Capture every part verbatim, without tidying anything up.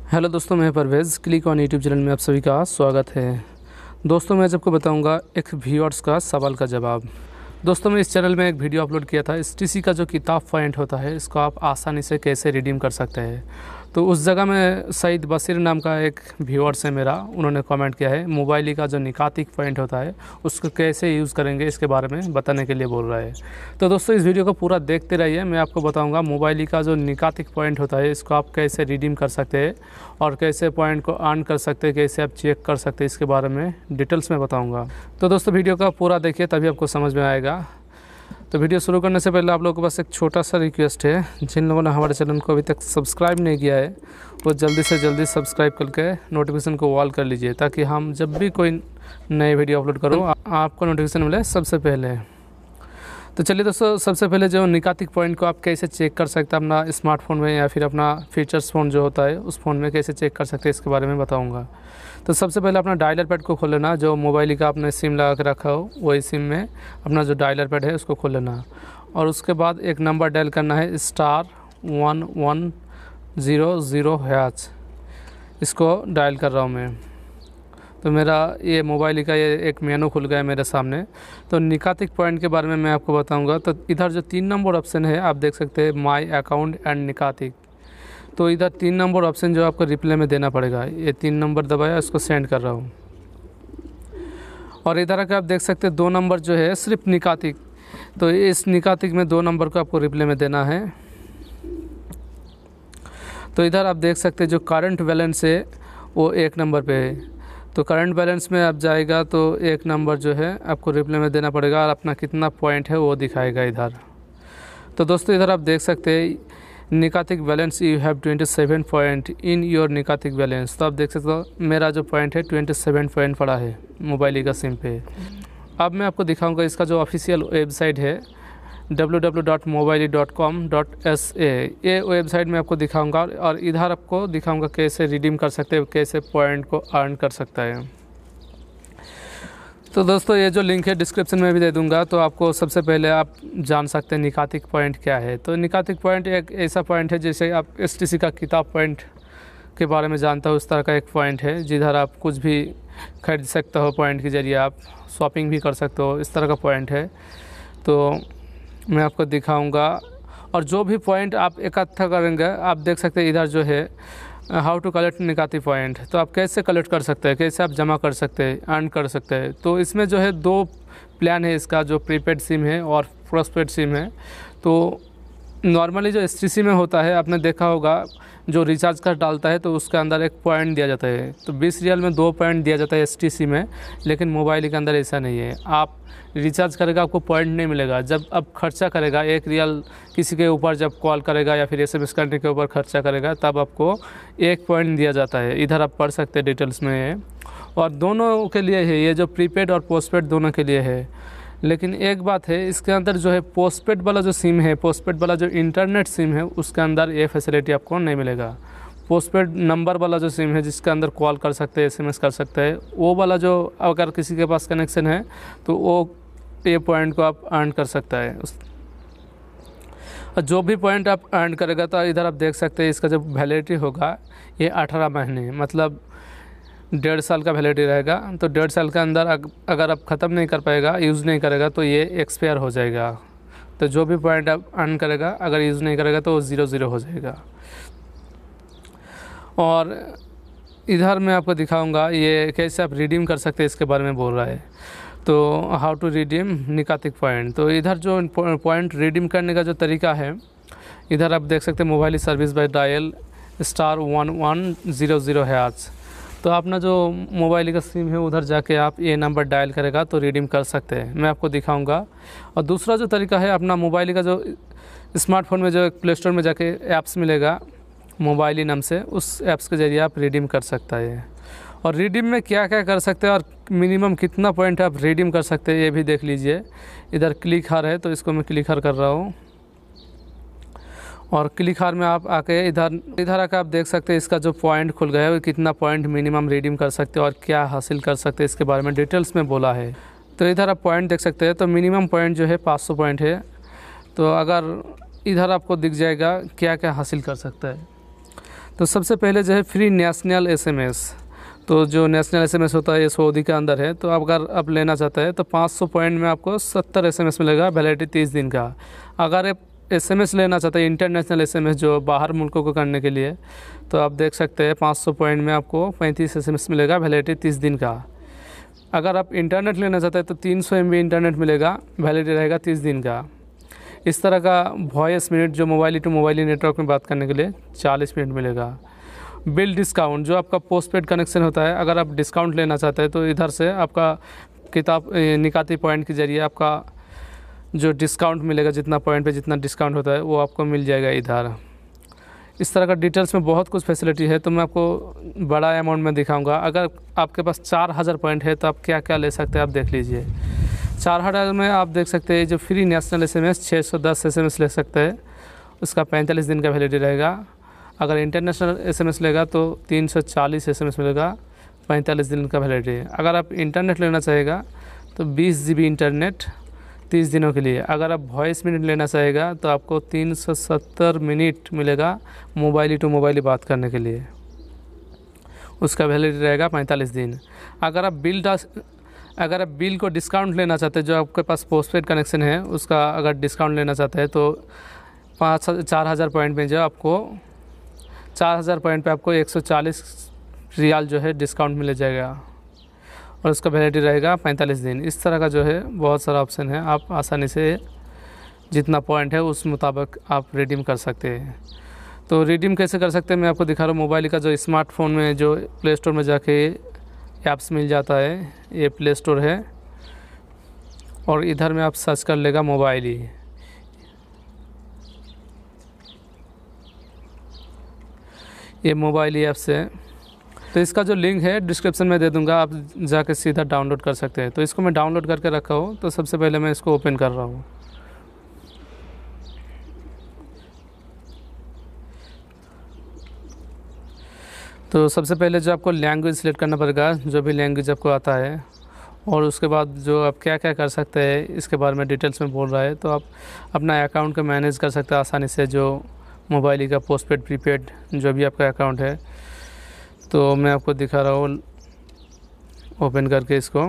Hello दोस्तों, मैं Parvez click on YouTube channel में आप सभी का स्वागत है। दोस्तों, मैं आपको बताऊंगा एक व्यूअर्स का सवाल का जवाब। दोस्तों, मैं इस चैनल में एक वीडियो अपलोड किया था, एसटीसी का जो किताब पॉइंट होता है इसको आप आसानी से कैसे रिडीम कर सकते हैं। तो उस जगह में सईद बशीर नाम का एक व्यूअर्स है मेरा, उन्होंने कमेंट किया है मोबाइली का जो निकातिक पॉइंट होता है उसको कैसे यूज़ करेंगे इसके बारे में बताने के लिए बोल रहा है। तो दोस्तों, इस वीडियो को पूरा देखते रहिए, मैं आपको बताऊंगा मोबाइली का जो निकातिक पॉइंट होता है इसको आप कैसे रिडीम कर सकते हैं और कैसे पॉइंट को अर्न कर सकते हैं, कैसे आप चेक कर सकते हैं, इसके बारे में डिटेल्स में बताऊँगा। तो दोस्तों, वीडियो का पूरा देखिए तभी आपको समझ में आएगा। तो वीडियो शुरू करने से पहले आप लोगों के पास एक छोटा सा रिक्वेस्ट है, जिन लोगों ने हमारे चैनल को अभी तक सब्सक्राइब नहीं किया है वो जल्दी से जल्दी सब्सक्राइब करके नोटिफिकेशन को ऑल कर लीजिए, ताकि हम जब भी कोई नए वीडियो अपलोड करूँ आपको नोटिफिकेशन मिले सबसे पहले। तो चलिए दोस्तों, सबसे पहले जो निकातिक पॉइंट को आप कैसे चेक कर सकते हैं अपना स्मार्टफोन में या फिर अपना फीचर्स फ़ोन जो होता है उस फ़ोन में कैसे चेक कर सकते हैं इसके बारे में बताऊंगा। तो सबसे पहले अपना डायलर पैड को खोल लेना, जो मोबाइल का आपने सिम लगा के रखा हो वही सिम में अपना जो डायलर पैड है उसको खोल लेना और उसके बाद एक नंबर डायल करना है star one one zero zero hash. इसको डायल कर रहा हूँ मैं। तो मेरा ये मोबाइल का ये एक मेनू खुल गया है मेरे सामने। तो निकातिक पॉइंट के बारे में मैं आपको बताऊंगा। तो इधर जो तीन नंबर ऑप्शन है आप देख सकते हैं, माय अकाउंट एंड निकातिक। तो इधर तीन नंबर ऑप्शन जो आपको रिप्लाई में देना पड़ेगा, ये तीन नंबर दबाया, इसको सेंड कर रहा हूँ। और इधर आकर आप देख सकते हैं दो नंबर जो है सिर्फ निकातिक। तो इस निकातिक में दो नंबर को आपको रिप्लाई में देना है। तो इधर आप देख सकते हैं जो करंट बैलेंस है वो एक नंबर पे है। तो करंट बैलेंस में आप जाएगा तो एक नंबर जो है आपको रिप्लाई में देना पड़ेगा और अपना कितना पॉइंट है वो दिखाएगा इधर। तो दोस्तों, इधर आप देख सकते हैं Nakaatik balance you have twenty seven point in your Nakaatik balance. तो आप देख सकते हो मेरा जो पॉइंट है ट्वेंटी सेवन पॉइंट पड़ा है मोबाइल का सिम पे। अब मैं आपको दिखाऊंगा इसका जो ऑफिशियल वेबसाइट है W W W dot Mobily dot com dot S A, ये वेबसाइट में आपको दिखाऊंगा और इधर आपको दिखाऊंगा कैसे रिडीम कर सकते हैं, कैसे पॉइंट को अर्न कर सकता है। तो दोस्तों, ये जो लिंक है डिस्क्रिप्शन में भी दे दूंगा। तो आपको सबसे पहले आप जान सकते हैं निकातिक पॉइंट क्या है। तो निकातिक पॉइंट एक ऐसा पॉइंट है जैसे आप एसटीसी का किताब पॉइंट के बारे में जानता हो उस तरह का एक पॉइंट है, जिधर आप कुछ भी खरीद सकते हो, पॉइंट के जरिए आप शॉपिंग भी कर सकते हो, इस तरह का पॉइंट है। तो मैं आपको दिखाऊंगा और जो भी पॉइंट आप इकट्ठा करेंगे आप देख सकते हैं इधर जो है how to collect Nakaati point. तो आप कैसे कलेक्ट कर सकते हैं, कैसे आप जमा कर सकते हैं, अर्न कर सकते हैं। तो इसमें जो है दो प्लान है इसका, जो प्रीपेड सिम है और पोस्टपेड सिम है। तो नॉर्मली जो एसटीसी में होता है आपने देखा होगा, जो रिचार्ज कर डालता है तो उसके अंदर एक पॉइंट दिया जाता है। तो बीस रियल में दो पॉइंट दिया जाता है एसटीसी में, लेकिन मोबाइल के अंदर ऐसा नहीं है। आप रिचार्ज करेगा आपको पॉइंट नहीं मिलेगा। जब अब खर्चा करेगा एक रियल किसी के ऊपर, जब कॉल करेगा या फिर एसएमएस करने के ऊपर खर्चा करेगा, तब आपको एक पॉइंट दिया जाता है। इधर आप पढ़ सकते हैं डिटेल्स में। और दोनों के लिए है, ये जो प्रीपेड और पोस्टपेड दोनों के लिए है। लेकिन एक बात है, इसके अंदर जो है पोस्टपेड वाला जो सिम है, पोस्टपेड वाला जो इंटरनेट सिम है, उसके अंदर ये फैसिलिटी आपको नहीं मिलेगा। पोस्टपेड नंबर वाला जो सिम है जिसके अंदर कॉल कर सकते हैं, एसएमएस कर सकते हैं, वो वाला जो अगर किसी के पास कनेक्शन है तो वो ये पॉइंट को आप अर्न कर सकता है। और जो भी पॉइंट आप अर्न करेगा तो इधर आप देख सकते हैं इसका जो वैलिडिटी होगा ये अठारह महीने, मतलब डेढ़ साल का वैलिडिटी रहेगा। तो डेढ़ साल के अंदर अगर आप ख़त्म नहीं कर पाएगा, यूज़ नहीं करेगा, तो ये एक्सपायर हो जाएगा। तो जो भी पॉइंट आप अर्न करेगा अगर यूज़ नहीं करेगा तो वो ज़ीरो ज़ीरो हो जाएगा। और इधर मैं आपको दिखाऊंगा ये कैसे आप रिडीम कर सकते हैं, इसके बारे में बोल रहा है। तो how to redeem Nakaatik point. तो इधर जो पॉइंट रिडीम करने का जो तरीका है, इधर आप देख सकते हैं mobile service by dial star one one zero zero है आज। तो अपना जो मोबाइल का सिम है उधर जाके आप ये नंबर डायल करेगा तो रिडीम कर सकते हैं, मैं आपको दिखाऊंगा। और दूसरा जो तरीका है, अपना मोबाइल का जो स्मार्टफोन में जो एक प्ले स्टोर में जाके ऐप्स मिलेगा मोबाइल नाम से, उस ऐप्स के ज़रिए आप रिडीम कर सकता है। और रिडीम में क्या क्या कर सकते हैं और मिनिमम कितना पॉइंट आप रिडीम कर सकते हैं ये भी देख लीजिए। इधर क्लिक हर है तो इसको मैं क्लिक हर कर रहा हूँ। और क्लिक हार में आप आके इधर इधर आके आप देख सकते हैं इसका जो पॉइंट खुल गया है, कितना पॉइंट मिनिमम रिडीम कर सकते हैं और क्या हासिल कर सकते हैं इसके बारे में डिटेल्स में बोला है। तो इधर आप पॉइंट देख सकते हैं। तो मिनिमम पॉइंट जो है पाँच सौ पॉइंट है। तो अगर इधर आपको दिख जाएगा क्या क्या हासिल कर सकता है। तो सबसे पहले जो है फ्री नेशनल एसएमएस, तो जो नेशनल एसएमएस होता है ये सऊदी के अंदर है। तो अगर आप लेना चाहते हैं तो पाँच सौ पॉइंट में आपको सत्तर एसएमएस मिलेगा, वैलिडिटी तीस दिन का। अगर आप एसएमएस लेना चाहते हैं इंटरनेशनल एसएमएस जो बाहर मुल्कों को करने के लिए, तो आप देख सकते हैं पाँच सौ पॉइंट में आपको पैंतीस एसएमएस मिलेगा, वैलिडिटी तीस दिन का। अगर आप इंटरनेट लेना चाहते हैं तो तीन सौ एम बी इंटरनेट मिलेगा, वैलिडिटी रहेगा तीस दिन का। इस तरह का वॉइस मिनट जो मोबाइल टू मोबाइल नेटवर्क में बात करने के लिए चालीस मिनट मिलेगा। बिल डिस्काउंट जो आपका पोस्टपेड कनेक्शन होता है, अगर आप डिस्काउंट लेना चाहते हैं तो इधर से आपका किताब निकाती पॉइंट के ज़रिए आपका जो डिस्काउंट मिलेगा, जितना पॉइंट पे जितना डिस्काउंट होता है वो आपको मिल जाएगा इधर। इस तरह का डिटेल्स में बहुत कुछ फैसिलिटी है, तो मैं आपको बड़ा अमाउंट में दिखाऊंगा। अगर आपके पास चार हज़ार पॉइंट है तो आप क्या क्या ले सकते हैं आप देख लीजिए। चार हज़ार में आप देख सकते हैं जो free national S M S छः सौ दस एस एम एस ले सकते हैं, उसका पैंतालीस दिन का वैलिडिटी रहेगा। अगर इंटरनेशनल एस एम एस लेगा तो तीन सौ चालीस एस एम एस मिलेगा, पैंतालीस दिन का वैलिडिटी। अगर आप इंटरनेट लेना चाहेगा तो बीस जी बी इंटरनेट तीस दिनों के लिए। अगर आप वॉइस मिनट लेना चाहेगा तो आपको तीन सौ सत्तर मिनट मिलेगा मोबाइल टू मोबाइल बात करने के लिए, उसका वैलिडिटी रहेगा पैंतालीस दिन। अगर आप बिल अगर आप बिल को डिस्काउंट लेना चाहते हैं, जो आपके पास पोस्टपेड कनेक्शन है उसका अगर डिस्काउंट लेना चाहते हैं तो पाँच चार हज़ार पॉइंट में जो आपको चार हज़ार पॉइंट पे आपको एक सौ चालीस रियाल जो है डिस्काउंट मिल जाएगा और उसका वैलिडिटी रहेगा पैंतालीस दिन। इस तरह का जो है बहुत सारा ऑप्शन है, आप आसानी से जितना पॉइंट है उस मुताबिक आप रिडीम कर सकते हैं। तो रिडीम कैसे कर सकते हैं मैं आपको दिखा रहा हूँ। मोबाइल का जो स्मार्टफोन में जो प्ले स्टोर में जाके ऐप्स मिल जाता है, ये प्ले स्टोर है और इधर में आप सर्च कर लेगा मोबाइल ही। ये मोबाइल ही ऐप्स है, तो इसका जो लिंक है डिस्क्रिप्शन में दे दूंगा, आप जाके सीधा डाउनलोड कर सकते हैं। तो इसको मैं डाउनलोड करके रखा हूँ, तो सबसे पहले मैं इसको ओपन कर रहा हूँ। तो सबसे पहले जो आपको लैंग्वेज सेलेक्ट करना पड़ेगा, जो भी लैंग्वेज आपको आता है, और उसके बाद जो आप क्या क्या कर सकते हैं इसके बारे में डिटेल्स में बोल रहा है। तो आप अपना अकाउंट को मैनेज कर सकते हैं आसानी से, जो मोबाइल का पोस्टपेड प्रीपेड जो भी आपका अकाउंट है। तो मैं आपको दिखा रहा हूँ ओपन करके इसको।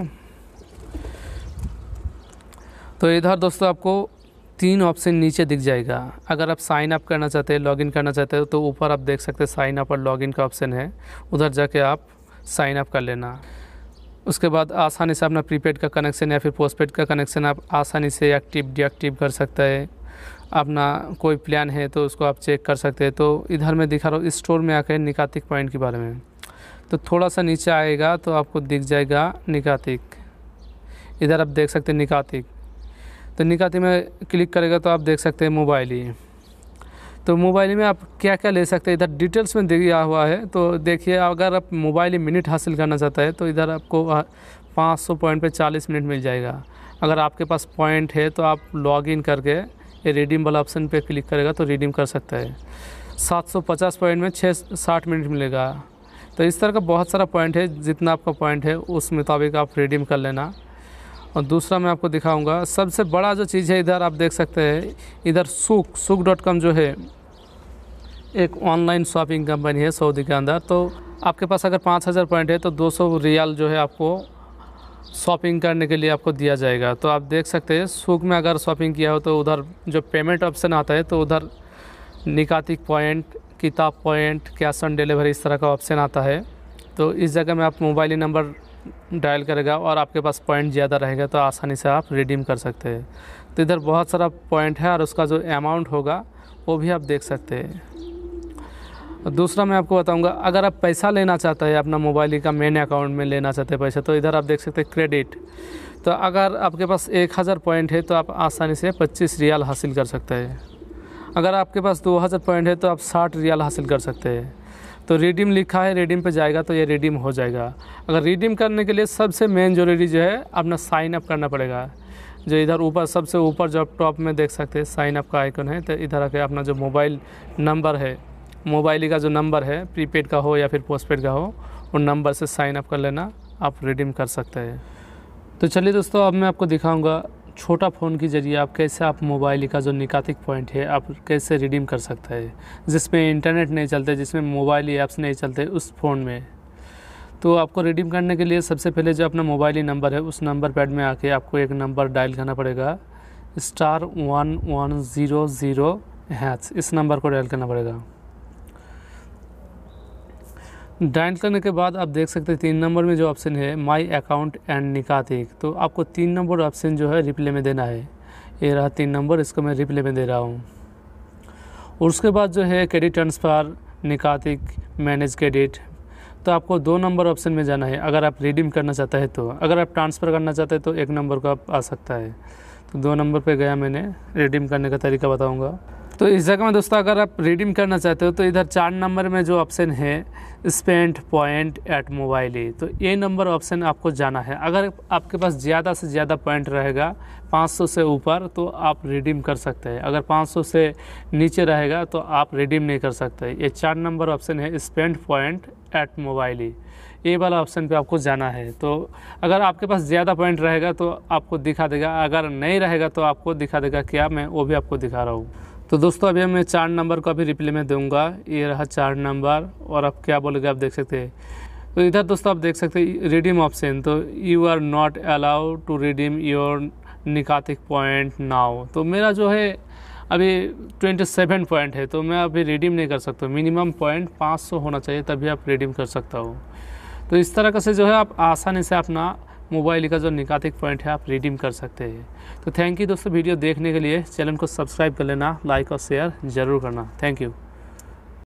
तो इधर दोस्तों आपको तीन ऑप्शन नीचे दिख जाएगा। अगर आप साइन अप करना चाहते हैं, लॉगिन करना चाहते हो, तो ऊपर आप देख सकते हैं साइन अप और लॉगिन का ऑप्शन है, उधर जाके आप साइन अप कर लेना। उसके बाद आसानी से अपना प्रीपेड का कनेक्शन या फिर पोस्टपेड का कनेक्शन आप आसानी से एक्टिव डीएक्टिव कर सकते हैं। अपना कोई प्लान है तो उसको आप चेक कर सकते हैं। तो इधर मैं दिखा रहा हूँ स्टोर में आकर निकातिक पॉइंट के बारे में। तो थोड़ा सा नीचे आएगा तो आपको दिख जाएगा निकातिक, इधर आप देख सकते हैं निकातिक। तो निकातिक में क्लिक करेगा तो आप देख सकते हैं मोबाइल ही। तो मोबाइल में आप क्या क्या ले सकते हैं इधर डिटेल्स में दिया हुआ है। तो देखिए, अगर आप मोबाइल मिनट हासिल करना चाहता है तो इधर आपको पाँच सौ पॉइंट पे चालीस मिनट मिल जाएगा। अगर आपके पास पॉइंट है तो आप लॉगिन करके ये रिडीम वाला ऑप्शन पे क्लिक करेगा तो रिडीम कर सकता है। सात सौ पचास पॉइंट में छः साठ मिनट मिलेगा। तो इस तरह का बहुत सारा पॉइंट है, जितना आपका पॉइंट है उस मुताबिक आप रिडीम कर लेना। और दूसरा मैं आपको दिखाऊंगा सबसे बड़ा जो चीज़ है, इधर आप देख सकते हैं, इधर सूक सूक डॉट कॉम जो है एक ऑनलाइन शॉपिंग कंपनी है सऊदी के अंदर। तो आपके पास अगर पाँच हज़ार पॉइंट है तो दो सौ रियाल जो है आपको शॉपिंग करने के लिए आपको दिया जाएगा। तो आप देख सकते हैं सूक में अगर शॉपिंग किया हो तो उधर जो पेमेंट ऑप्शन आता है तो उधर निकातिक पॉइंट, किताब पॉइंट, कैश ऑन डिलीवरी इस तरह का ऑप्शन आता है। तो इस जगह में आप मोबाइल नंबर डायल करेगा और आपके पास पॉइंट ज़्यादा रहेगा तो आसानी से आप रिडीम कर सकते हैं। तो इधर बहुत सारा पॉइंट है और उसका जो अमाउंट होगा वो भी आप देख सकते हैं। और दूसरा मैं आपको बताऊंगा, अगर आप पैसा लेना चाहते हैं अपना मोबाइल का मेन अकाउंट में लेना चाहते हैं पैसा, तो इधर आप देख सकते हैं क्रेडिट। तो अगर आपके पास एक हज़ार पॉइंट है तो आप आसानी से पच्चीस रियाल हासिल कर सकते हैं। अगर आपके पास दो हज़ार पॉइंट है तो आप साठ रियाल हासिल कर सकते हैं। तो रिडीम लिखा है, रिडीम पे जाएगा तो ये रिडीम हो जाएगा। अगर रिडीम करने के लिए सबसे मेन ज़रूरी जो है अपना साइन अप करना पड़ेगा। जो इधर ऊपर सबसे ऊपर जो टॉप में देख सकते हैं साइन अप का आइकन है, तो इधर आके अपना जो मोबाइल नंबर है, मोबाइल का जो नंबर है, प्रीपेड का हो या फिर पोस्टपेड का हो, उन नंबर से साइन अप कर लेना, आप रिडीम कर सकते हैं। तो चलिए दोस्तों, अब मैं आपको दिखाऊंगा छोटा फ़ोन के ज़रिए आप कैसे आप मोबाइल का जो निकातिक पॉइंट है आप कैसे रिडीम कर सकते हैं, जिसमें इंटरनेट नहीं चलते, जिसमें मोबाइल ऐप्स नहीं चलते उस फ़ोन में। तो आपको रिडीम करने के लिए सबसे पहले जो अपना मोबाइल नंबर है उस नंबर पैड में आके आपको एक नंबर डायल करना पड़ेगा, star one one zero zero hash, इस नंबर को डायल करना पड़ेगा। डायल करने के बाद आप देख सकते हैं तीन नंबर में जो ऑप्शन है माई अकाउंट एंड निकातिक, तो आपको तीन नंबर ऑप्शन जो है रिप्ले में देना है। ये रहा तीन नंबर, इसको मैं रिप्ले में दे रहा हूँ। और उसके बाद जो है credit transfer, Nakaatik, manage credit, तो आपको दो नंबर ऑप्शन में जाना है अगर आप रिडीम करना चाहते हैं तो। अगर आप ट्रांसफ़र करना चाहते हैं तो एक नंबर का आप आ सकता है। तो दो नंबर पे गया, मैंने रिडीम करने का तरीका बताऊंगा। तो इस जगह में दोस्तों अगर आप रिडीम करना चाहते हो तो इधर चार नंबर में जो ऑप्शन है spend point at Mobily, तो ये नंबर ऑप्शन आपको जाना है। अगर आपके पास ज़्यादा से ज़्यादा पॉइंट रहेगा पाँच सौ से ऊपर तो आप रिडीम कर सकते हैं, अगर पाँच सौ से नीचे रहेगा तो आप रिडीम नहीं कर सकते। ये चार नंबर ऑप्शन है spend point at Mobily, ये वाला ऑप्शन पे आपको जाना है। तो अगर आपके पास ज़्यादा पॉइंट रहेगा तो आपको दिखा देगा, अगर नहीं रहेगा तो आपको दिखा देगा क्या, मैं वो भी आपको दिखा रहा हूँ। तो दोस्तों अभी मैं चार नंबर को अभी रिप्ले में दूंगा, ये रहा चार नंबर, और अब क्या बोलेगा आप देख सकते हैं। तो इधर दोस्तों आप देख सकते हैं रिडीम ऑप्शन, तो you are not allowed to redeem your Nakaatik point now, तो मेरा जो है अभी सत्ताईस पॉइंट है तो मैं अभी रिडीम नहीं कर सकता। मिनिमम पॉइंट पाँच सौ होना चाहिए तभी आप रिडीम कर सकता हो। तो इस तरह का से जो है आप आसानी से अपना मोबाइल का जो निकातिक पॉइंट है आप रिडीम कर सकते हैं। तो थैंक यू दोस्तों वीडियो देखने के लिए, चैनल को सब्सक्राइब कर लेना, लाइक और शेयर ज़रूर करना। Thank you.